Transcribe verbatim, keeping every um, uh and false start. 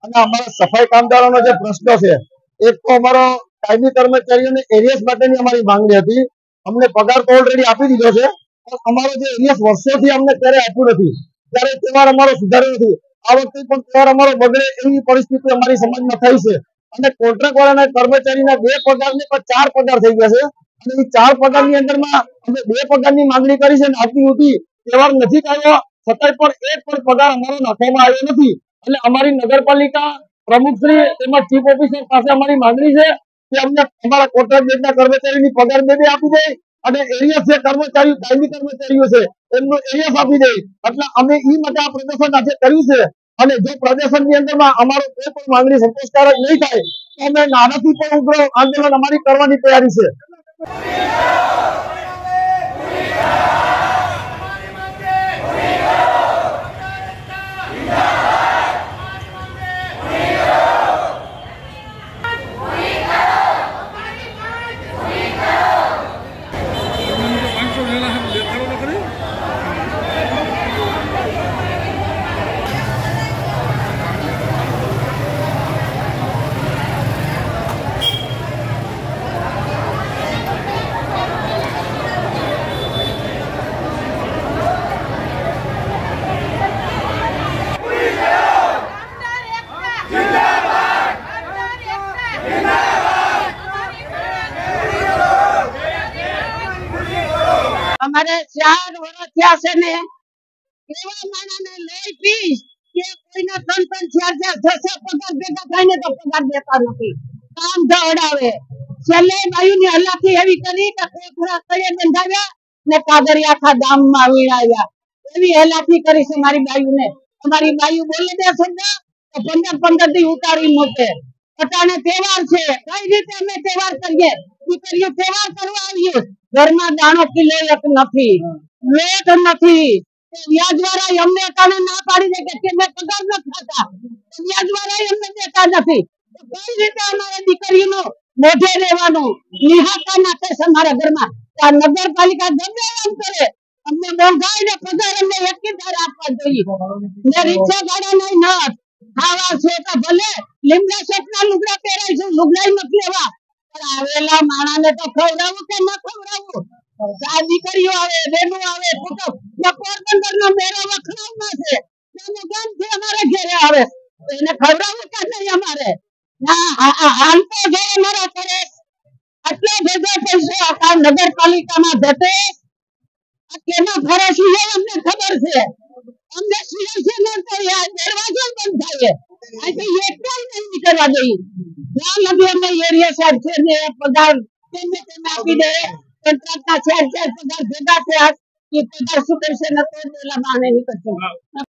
અને અમારા સફાઈ કામદારોનો જે પ્રશ્ન છે, એક તો અમારો કાયમી કર્મચારીઓને એરિયસ માટેની અમારી માંગણી હતી. અમને પગાર તો ઓલરેડી આપી દીધો છે, પણ અમારો જે એરિયસ વર્ષોથી અમને ક્યારે આપ્યું નથી, ત્યારે તહેવાર અમારો સુધાર્યો નથી. આ વખતે પણ તહેવાર અમારો બગડે એવી પરિસ્થિતિ અમારી સમાજમાં થઈ છે. અને કોન્ટ્રાક્ટ વાળાના કર્મચારીના બે પગાર ને પણ ચાર પગાર થઈ ગયા છે. અને એ ચાર પગારની અંદરમાં અમે બે પગારની માંગણી કરી છે, આટલી મોટી તહેવાર નજીક આવ્યો છતાંય પણ એક પણ પગાર અમારો નાખવામાં આવ્યો નથી. એટલે અમારી નગરપાલિકા પ્રમુખશ્રી તેમજ ચીફ ઓફિસર પાસે અમારી માંગણી છે કે અમને અમારા કોન્ટ્રાક્ટ બેઝના કર્મચારીની પગાર બે બે આપી દે અને એરિયસ જે કર્મચારીઓ કાયમી કર્મચારીઓ છે એમનું એરિયસ આપી દે. એટલે અમે એ માટે આ પ્રદર્શન આજે કર્યું છે. અને જો પ્રદર્શનની અંદરમાં અમારો કોઈ પણ માંગણી સંતોષકારક નહીં થાય તો અમે નાનાથી પણ ઉગ્ર આંદોલન અમારી કરવાની તૈયારી છે. અમારે ચાર વર્ષ થયા છે ને એવા માણસને લઈ પી કે કોઈને ત્રણ ત્રણ ચાર ચાર છ છ પગાર ભેગા થઈને તો પગાર દેતા નથી. કામ દોડાવે. છેલ્લે બાયુની હલાકી એવી કરી કે કોથળા તળે બંધાવ્યા ને કાગળિયા આખા ગામમાં વીણાવ્યા. એવી હલાકી કરી છે મારી બાયુને. અમારી બાયુ બોલે દે શબ્દ તો પંદર પંદર દી ઉતારી મૂકે. અટાણે તહેવાર છે, કઈ રીતે અમે તહેવાર કરીએ? દીકરીઓ તહેવાર કરવા આવ્યું, ઘરમાં દાણો કિલો એક નથી, લોટ નથી. વ્યાજવાળા અમને અટાણે ના પાડી દે કે તમે પગાર ન ખાતા, વ્યાજવાળા અમને દેતા નથી. કઈ રીતે અમારે દીકરીઓનું મોઢે રહેવાનું? નિહાકા નાખે છે અમારા ઘરમાં. આ નગરપાલિકા ગમે એમ કરે, અમને મોંઘાઈ ને પગાર અમને એકી ધાર આપવા જોઈએ. ને રિક્ષા ભાડા નહીં નથ ખાવા છે તો ભલે લીમડા શેકના લુગડા પહેરાય છે, લુગડાઈ નથી લેવા, પણ આવેલા માણાને તો ખવડાવું કે ન ખવડાવું? આ દીકરીઓ આવે, બેનો આવે, કુટુંબ પોરબંદર નો મેળો વખણાવમાં છે, એનું ગામથી અમારે ઘેરે આવે, એને ખવડાવું કે નહીં અમારે? હાલ તો જો અમારા કરે આટલો બધો પૈસો આ નગરપાલિકામાં જતે કેનો ફરે છે અમને ખબર છે. અમને સિલેક્શન તો દરવાજો બંધ થાય, અહીંથી એકટાઈ નહીં નીકળવા દઈએ. જ્યાં લગી અમે એરિયા સાહેબ છે ને પગાર તેમને તેમ આપી દે, કોન્ટ્રાક્ટના ચાર ચાર પગાર ભેગા થયા, એ પગાર શું કરશે? ન તો પેલા બહાને નીકળશે.